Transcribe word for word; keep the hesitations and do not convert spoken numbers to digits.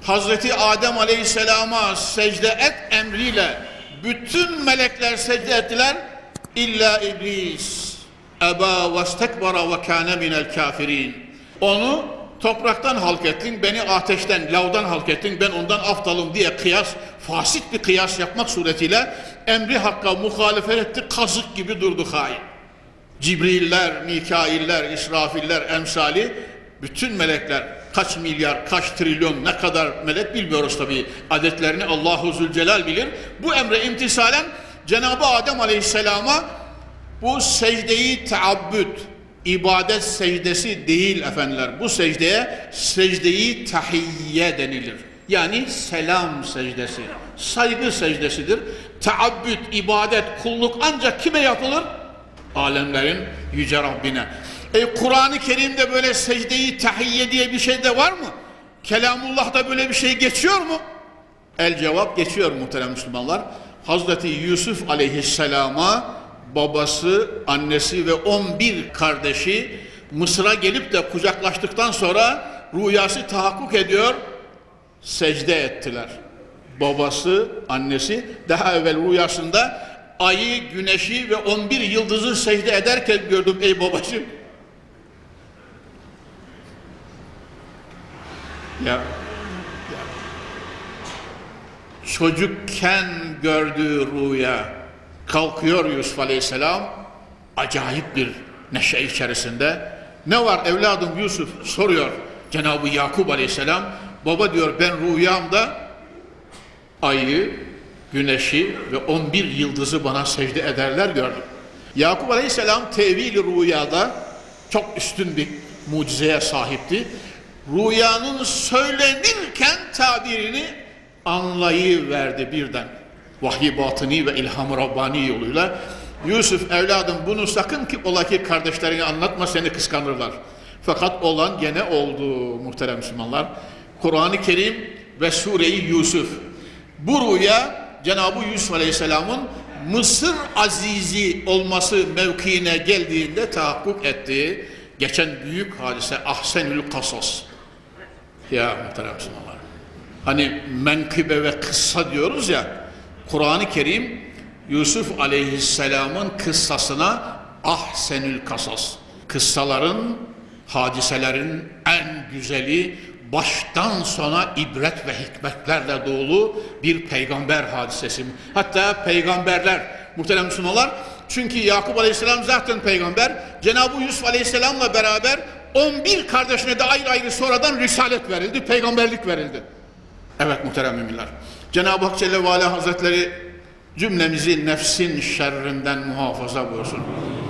Hazreti Adem Aleyhisselam'a secde et emriyle bütün melekler secde ettiler. İlla İblis eba ve stekbara ve kâne minel kafirin. Onu topraktan halk ettin, beni ateşten, lavdan halk ettin, ben ondan aftalım diye kıyas, fasit bir kıyas yapmak suretiyle emri hakka muhalefet etti, kazık gibi durdu hain. Cibriller, Mikailler, İsrafiller, emsali, bütün melekler, kaç milyar, kaç trilyon, ne kadar melek bilmiyoruz tabii, adetlerini Allahu Zülcelal bilir. Bu emre imtisalen Cenab-ı Adem Aleyhisselam'a bu secdeyi teabbüd, ibadet secdesi değil efendiler. Bu secdeye secdeyi tahiyye denilir. Yani selam secdesi, saygı secdesidir. Teabbüd, ibadet, kulluk ancak kime yapılır? Alemlerin yüce Rabbine. E Kur'an-ı Kerim'de böyle secdeyi tahiyye diye bir şey de var mı? Kelamullah'ta böyle bir şey geçiyor mu? El cevap geçiyor muhterem Müslümanlar. Hazreti Yusuf Aleyhisselam'a babası, annesi ve on bir kardeşi Mısır'a gelip de kucaklaştıktan sonra rüyası tahakkuk ediyor, secde ettiler. Babası, annesi daha evvel rüyasında ayı, güneşi ve on bir yıldızı secde ederken gördüm ey babacığım. Ya, ya çocukken gördüğü rüya, kalkıyor Yusuf Aleyhisselam, acayip bir neşe içerisinde. Ne var evladım Yusuf soruyor Cenab-ı Yakub Aleyhisselam. Baba diyor ben rüyamda ayı, güneşi ve on bir yıldızı bana secde ederler gördüm. Yakub Aleyhisselam tevil-i rüyada çok üstün bir mucizeye sahipti. Rüyanın söylenirken tabirini anlayıverdi birden. Vahiy batıni ve ilham-ı Rabbani yoluyla. Yusuf evladım bunu sakın ki ola ki kardeşlerine anlatma, seni kıskanırlar. Fakat olan gene oldu muhterem Müslümanlar. Kur'an-ı Kerim ve Sure-i Yusuf. Bu rüya Cenab-ı Yusuf Aleyhisselam'ın Mısır azizi olması mevkiine geldiğinde tahakkuk etti. Geçen büyük hadise Ahsenül Kasas. Ya muhterem Müslümanlar. Hani menkıbe ve kıssa diyoruz ya. Kur'an-ı Kerim Yusuf Aleyhisselam'ın kıssasına Ahsenül Kasas. Kıssaların, hadiselerin en güzeli, baştan sona ibret ve hikmetlerle dolu bir peygamber hadisesi. Hatta peygamberler, muhterem Müslümanlar, çünkü Yakup Aleyhisselam zaten peygamber, Cenab-ı Yusuf Aleyhisselam'la beraber on bir kardeşine de ayrı ayrı sonradan risalet verildi, peygamberlik verildi. Evet muhterem müminler, Cenab-ı Hak Celle ve Ala Hazretleri cümlemizi nefsin şerrinden muhafaza buyursun.